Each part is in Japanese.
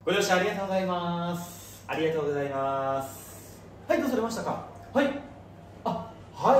ご了承ありがとうございます。ありがとうございます。はい、どうされましたか。はい。あ、はい、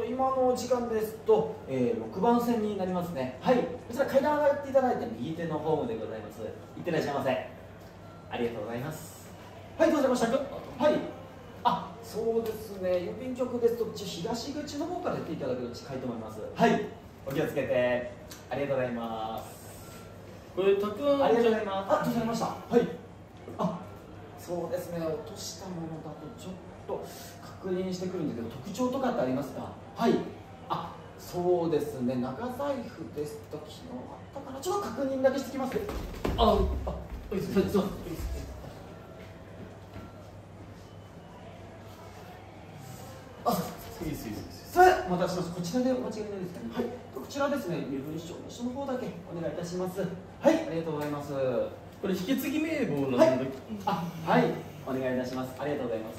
今の時間ですと、6番線になりますね。はい。こちら階段上がっていただいて右手のホームでございます。いってらっしゃいませ。ありがとうございます。はい、どうされましたか。はい。あ、そうですね。郵便局ですと東口の方から出ていただくの近いと思います。はい。お気をつけて。ありがとうございます。 これたくあん、 ありがとうございます。あ、どうされました。はい。あ、そうですね。落としたものだとちょっと確認してくるんですけど、特徴とかってありますか。はい。あ、そうですね。長財布ですと昨日あったかな。ちょっと確認だけしてきます。いいですね。 いいですいいです。 さあ、お待たせします。こちらでお間違いないですかね。はい。こちらですね。身分証明書の方だけお願いいたします。はい。ありがとうございます。 これ引き継ぎ名簿なんだけど、 はい。お願いいたします。ありがとうございます。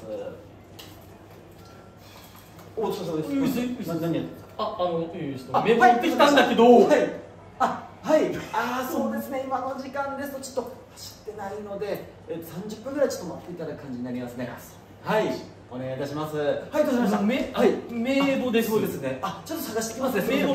お疲れ様です。何やってんですか。 名簿持ってきたんだけど、 はい。はい。そうですね。今の時間ですとちょっと走ってないので、30分ぐらいちょっと待っていただく感じになりますね。はい。お願いいたします。はい、どうしました。はい。 名簿です。 そうですね。ちょっと探してきますね。 名簿。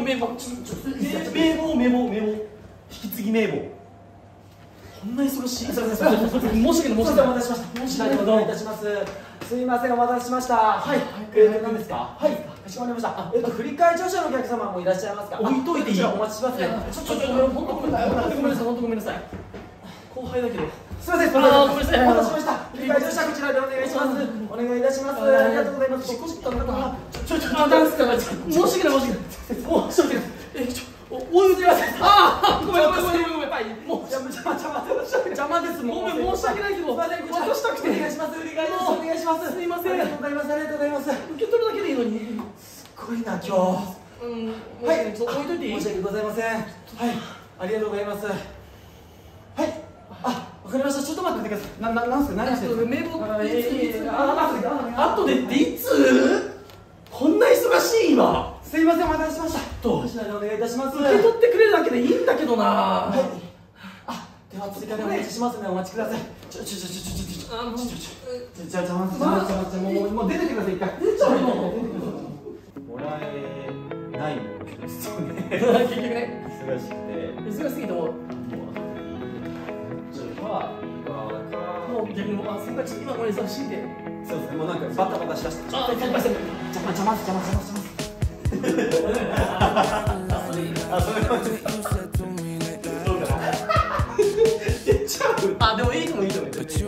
引き継ぎ名簿。こんな忙しい。申し訳ない。 お待たせしました。申し訳ございません。すいません、お待たせしました。はい。何ですか。はい。かしこまりました。振り替え乗車のお客様もいらっしゃいますか。 置いといていい。 お待ちしますね。 ちょっと本当ごめんなさい。本当ごめんなさい。後輩だけど。 すみません。ごめんなさい。お待たせしました。振り替え乗車こちらでお願いします。お願いいたします。ありがとうございます。申し訳ない。お湯でやごめん。もう邪魔です。もう申し訳ないけど、渡したくて。お願いします。お願いします。すいません。ありがとうございます。ありがとうございます。 受け取るだけでいいのに。 すごいな今日。 はい。置いといていい。 申し訳ございません。はい。ありがとうございます。はい。わかりました。ちょっと待っててください。なんすか。何してる。名簿。 あとでっていつ？こんな忙しい今。 すいません、お待たせしました。お願いいたします。 受け取ってくれるだけでいいんだけどな。 はい。では追加でお願いしますね。お待ちください。もう出ててください。一回。出ちゃうの。もらえないのですよね。 結局ね。 忙しくて。 忙しすぎてもう。もう逆にそんな今これ忙しいんで。 そうですね。もうなんかバタバタしだした。邪魔。でもいいかもいいと思う。